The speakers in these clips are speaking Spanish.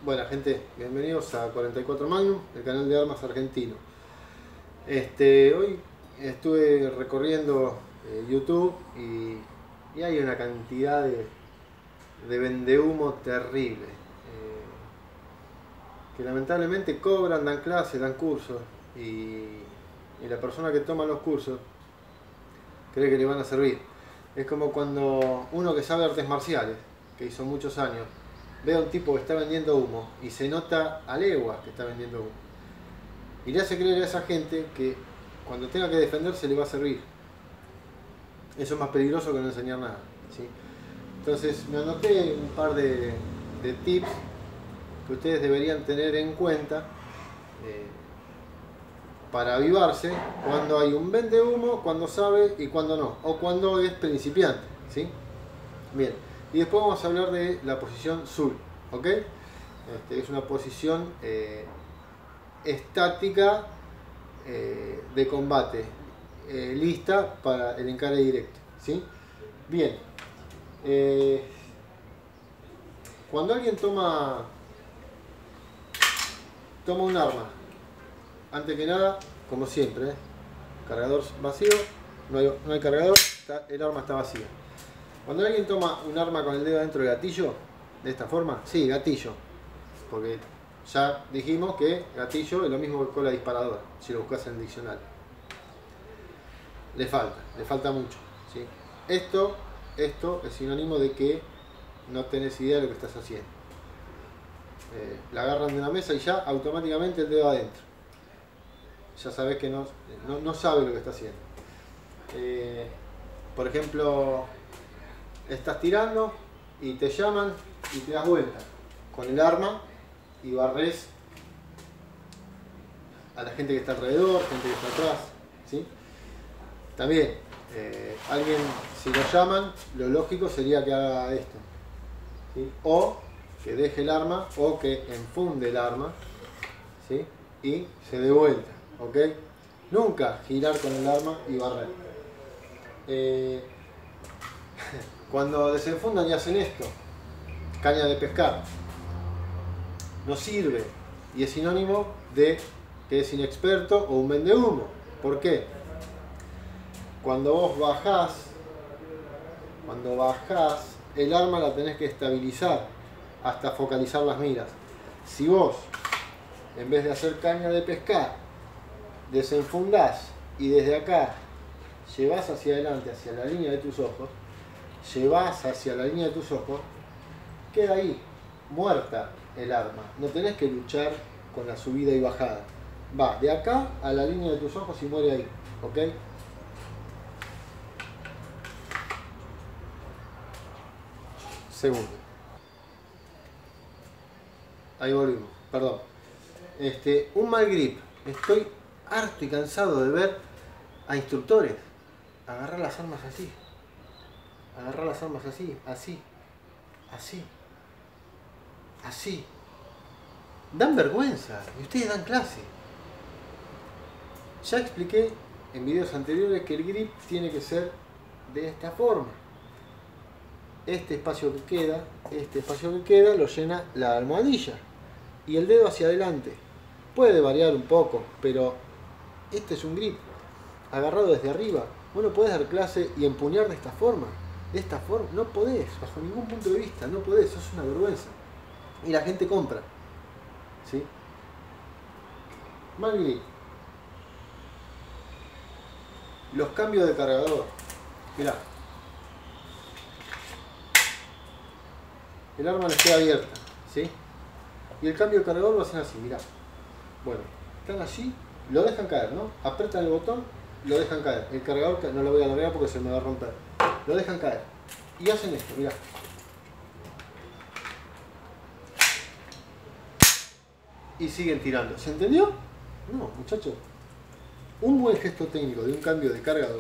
Buena gente, bienvenidos a 44 Magnum, el canal de armas argentino. Hoy estuve recorriendo YouTube y hay una cantidad de vendehumo terrible. Que lamentablemente cobran, dan clases, dan cursos y la persona que toma los cursos cree que le van a servir. Es como cuando uno que sabe artes marciales, que hizo muchos años, ve a un tipo que está vendiendo humo y se nota a leguas que está vendiendo humo. Y le hace creer a esa gente que cuando tenga que defenderse le va a servir. Eso es más peligroso que no enseñar nada, ¿sí? Entonces me anoté un par de tips que ustedes deberían tener en cuenta para avivarse cuando hay un vendehumo, cuando sabe y cuando no, o cuando es principiante, ¿sí? Bien. Y después vamos a hablar de la posición Sul, ¿ok? Es una posición estática de combate, lista para el encare directo, ¿sí? Bien. Cuando alguien toma un arma, antes que nada, como siempre, cargador vacío, no hay cargador, el arma está vacía. Cuando alguien toma un arma con el dedo dentro del gatillo, de esta forma, sí, gatillo, porque ya dijimos que gatillo es lo mismo que cola disparadora, si lo buscas en el diccionario. Le falta mucho, ¿sí? Esto es sinónimo de que no tenés idea de lo que estás haciendo. La agarran de una mesa y ya automáticamente el dedo adentro. Ya sabés que no sabe lo que está haciendo. Por ejemplo, estás tirando y te llaman y te das vuelta con el arma y barres a la gente que está alrededor, gente que está atrás, ¿sí? También, alguien, si lo llaman, lo lógico sería que haga esto, ¿sí? O que deje el arma o que enfunde el arma, ¿sí? Y se dé vuelta, ¿ok? Nunca girar con el arma y barrer. Cuando desenfundan y hacen esto, caña de pescar, no sirve y es sinónimo de que es inexperto o un vendehumo. ¿Por qué? Cuando vos bajás, el arma la tenés que estabilizar hasta focalizar las miras. Si vos, en vez de hacer caña de pescar, desenfundás y desde acá llevás hacia adelante, hacia la línea de tus ojos, queda ahí, muerta el arma. No tenés que luchar con la subida y bajada. Va de acá a la línea de tus ojos y muere ahí, ¿ok? Segundo. Ahí volvimos, perdón. Un mal grip. Estoy harto y cansado de ver a instructores agarrar las armas así. Así. Dan vergüenza y ustedes dan clase. Ya expliqué en videos anteriores que el grip tiene que ser de esta forma. Este espacio que queda lo llena la almohadilla y el dedo hacia adelante. Puede variar un poco, pero este es un grip agarrado desde arriba. Vos no podés dar clase y empuñar de esta forma. No podés, bajo ningún punto de vista, no podés, eso es una vergüenza. Y la gente compra, ¿sí? Mal grip. Los cambios de cargador. Mirá. El arma les queda abierta, ¿sí? Y el cambio de cargador lo hacen así, mirá. Bueno, están así, lo dejan caer, ¿no? Apretan el botón, lo dejan caer. El cargador no lo voy a largar porque se me va a romper. Lo dejan caer. Y hacen esto, mirá. Y siguen tirando. ¿Se entendió? No, muchachos. Un buen gesto técnico de un cambio de cargador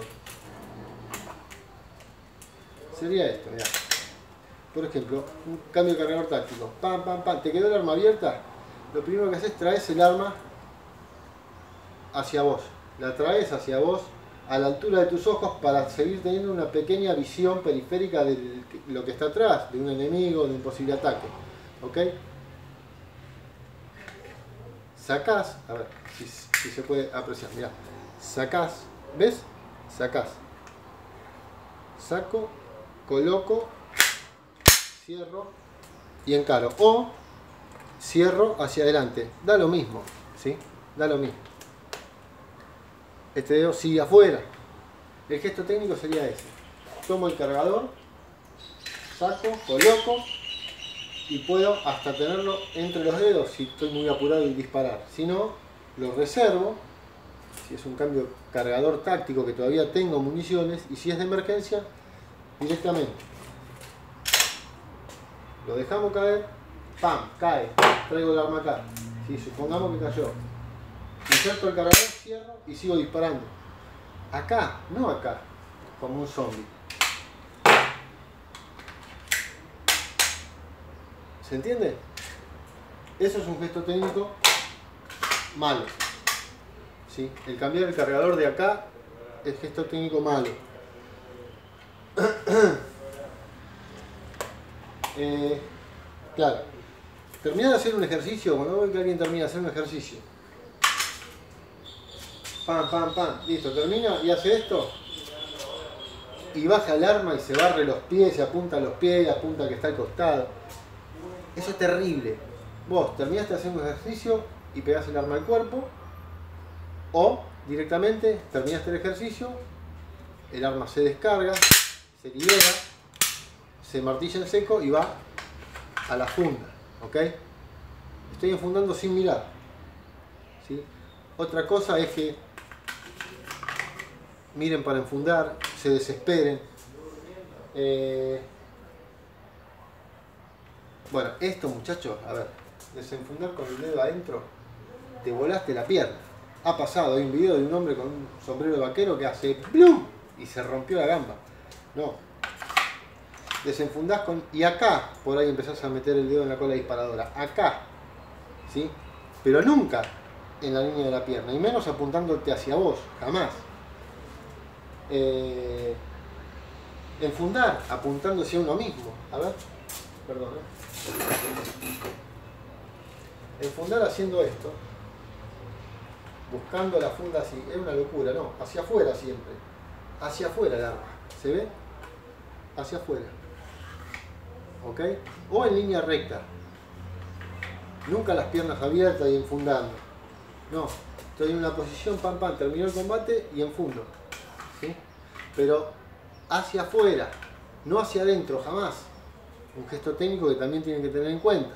sería esto, mirá. Por ejemplo, un cambio de cargador táctico. Pam, pam, pam. ¿Te quedó el arma abierta? Lo primero que haces es traes el arma hacia vos. La traes hacia vos a la altura de tus ojos para seguir teniendo una pequeña visión periférica de lo que está atrás, de un enemigo, de un posible ataque. ¿Ok? sacás, a ver si se puede apreciar, mirá, sacás, ¿ves? Sacás, saco, coloco, cierro y encaro, o cierro hacia adelante, da lo mismo, ¿sí? Da lo mismo. Este dedo sigue afuera. El gesto técnico sería ese. Tomo el cargador, saco, coloco y puedo hasta tenerlo entre los dedos si estoy muy apurado y disparar. Si no, lo reservo, si es un cambio cargador táctico que todavía tengo municiones, y si es de emergencia, directamente. Lo dejamos caer, ¡pam! Cae, traigo el arma acá. Si supongamos que cayó. Inserto el cargador, cierro y sigo disparando. Acá, no acá, como un zombie. ¿Se entiende? Eso es un gesto técnico malo. ¿Sí? El cambiar el cargador de acá es gesto técnico malo. Claro, terminar de hacer un ejercicio, cuando veo que alguien termina de hacer un ejercicio, pam, pam, pam, listo, termina y hace esto, y baja el arma y se barre los pies, se apunta a los pies, apunta que está al costado. Eso es terrible. Vos terminaste de hacer un ejercicio y pegás el arma al cuerpo, o directamente terminaste el ejercicio, el arma se descarga, se libera, se martilla en seco y va a la funda, ¿ok? Estoy enfundando sin mirar, ¿sí? Otra cosa es que miren para enfundar, se desesperen. Bueno, esto, muchachos, a ver, desenfundar con el dedo adentro, te volaste la pierna. Ha pasado, hay un video de un hombre con un sombrero de vaquero que hace ¡plum! Y se rompió la gamba. No. Desenfundás con... y acá, por ahí empezás a meter el dedo en la cola disparadora. Acá, ¿sí? Pero nunca en la línea de la pierna, y menos apuntándote hacia vos, jamás. Enfundar apuntando hacia uno mismo. A ver, perdón. Enfundar haciendo esto, buscando la funda así, es una locura, no, hacia afuera siempre, hacia afuera el arma, ¿se ve? Hacia afuera, ¿ok? O en línea recta, nunca las piernas abiertas y enfundando, no, estoy en una posición, pam pam, terminó el combate y enfundo, ¿sí? Pero hacia afuera, no hacia adentro, jamás. Un gesto técnico que también tienen que tener en cuenta.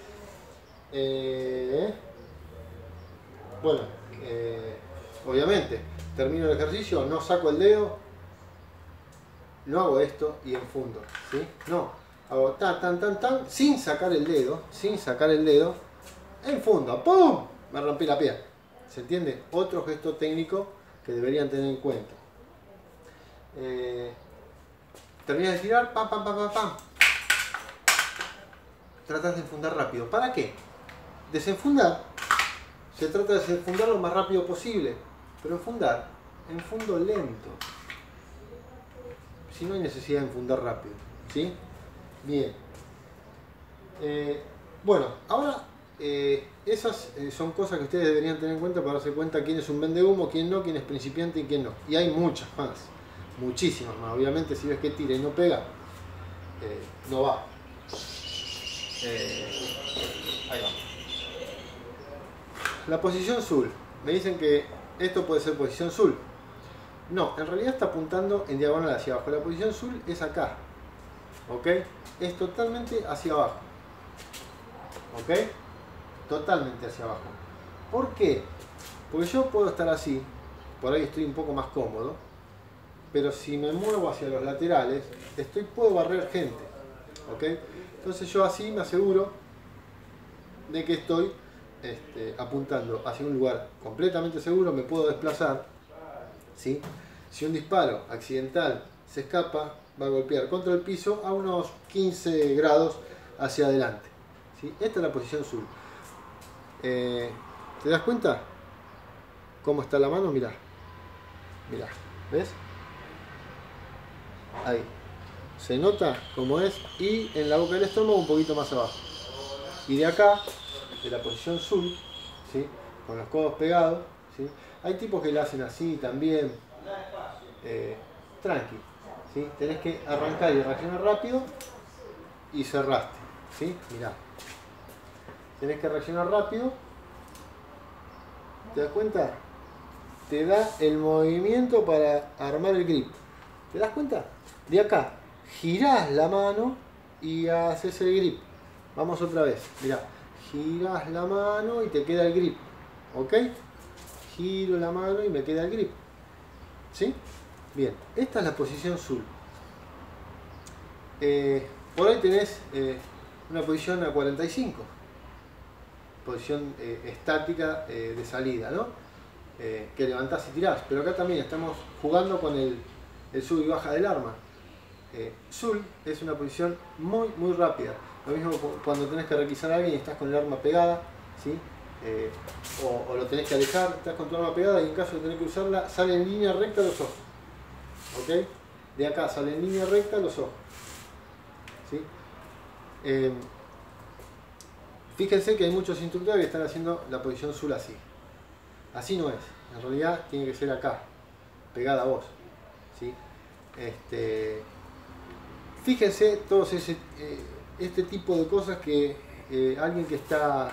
Bueno, obviamente, termino el ejercicio, no saco el dedo, no hago esto y enfundo, ¿sí? No, hago tan, tan, tan, tan, sin sacar el dedo, enfundo, ¡pum! Me rompí la pierna. ¿Se entiende? Otro gesto técnico que deberían tener en cuenta. Terminas de tirar, pam, pam, pam, pam, pam. Tratas de enfundar rápido. ¿Para qué? Desenfundar. Se trata de desenfundar lo más rápido posible. Pero enfundar, enfundo lento. Si no hay necesidad de enfundar rápido. ¿Sí? Bien. Bueno, ahora esas son cosas que ustedes deberían tener en cuenta para darse cuenta quién es un vendehumo, quién no, quién es principiante y quién no. Y hay muchas más. Muchísimas más. Obviamente si ves que tira y no pega, no va. Ahí va. La posición Sul. Me dicen que esto puede ser posición Sul. No, en realidad está apuntando en diagonal hacia abajo. La posición Sul es acá. ¿Ok? Es totalmente hacia abajo. ¿Ok? Totalmente hacia abajo. ¿Por qué? Porque yo puedo estar así. Por ahí estoy un poco más cómodo. Pero si me muevo hacia los laterales, puedo barrer gente. ¿Ok? Entonces yo así me aseguro de que estoy apuntando hacia un lugar completamente seguro, me puedo desplazar, ¿sí? Si un disparo accidental se escapa, va a golpear contra el piso a unos 15 grados hacia adelante, ¿sí? Esta es la posición Sul. ¿Te das cuenta cómo está la mano? Mirá, mirá, ¿ves? Ahí. Se nota cómo es, y en la boca del estómago un poquito más abajo. Y de acá, de la posición Sul, ¿sí? con los codos pegados, ¿sí? Hay tipos que lo hacen así también, tranqui, ¿sí? Tenés que arrancar y reaccionar rápido y cerraste, ¿sí? Mirá, tenés que reaccionar rápido, ¿te das cuenta? Te da el movimiento para armar el grip, ¿te das cuenta? De acá, girás la mano y haces el grip. Vamos otra vez, mirá, girás la mano y te queda el grip, ¿ok? Giro la mano y me queda el grip, ¿sí? Bien, esta es la posición Zul. Por ahí tenés una posición a 45, posición estática de salida, ¿no? Que levantás y tirás, pero acá también estamos jugando con el sub y baja del arma. Zul es una posición muy rápida. Lo mismo cuando tenés que requisar a alguien y estás con el arma pegada, ¿sí? O lo tenés que alejar, estás con tu arma pegada y en caso de tener que usarla, sale en línea recta los ojos. ¿Ok? De acá sale en línea recta los ojos. ¿Sí? Fíjense que hay muchos instructores que están haciendo la posición Zul así. Así no es. En realidad tiene que ser acá, pegada a vos. ¿Sí? Fíjense todos este tipo de cosas que alguien que está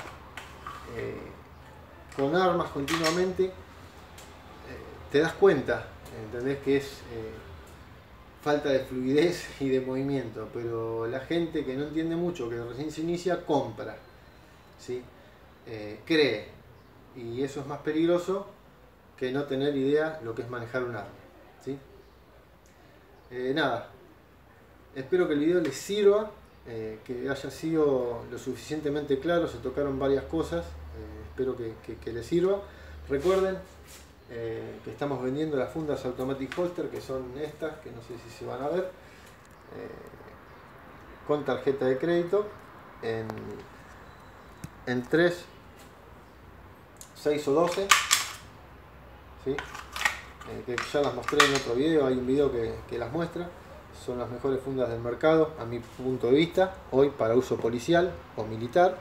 con armas continuamente te das cuenta, ¿entendés? Que es falta de fluidez y de movimiento, pero la gente que no entiende mucho, que recién se inicia, compra, ¿sí? Cree, y eso es más peligroso que no tener idea lo que es manejar un arma, ¿sí? Nada, espero que el video les sirva, que haya sido lo suficientemente claro, se tocaron varias cosas, espero que les sirva. Recuerden que estamos vendiendo las fundas Automatic Holster, que son estas, que no sé si se van a ver, con tarjeta de crédito, en 3, 6 o 12, ¿sí? Que ya las mostré en otro video, hay un video que las muestra. Son las mejores fundas del mercado, a mi punto de vista, hoy para uso policial o militar.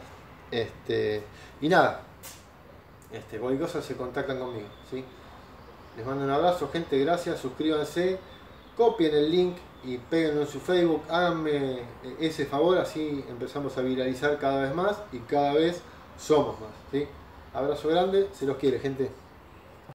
Y nada, cualquier cosa se contactan conmigo, ¿sí? Les mando un abrazo, gente, gracias, suscríbanse, copien el link y péguenlo en su Facebook, háganme ese favor, así empezamos a viralizar cada vez más y cada vez somos más, ¿sí? Abrazo grande, se los quiere, gente.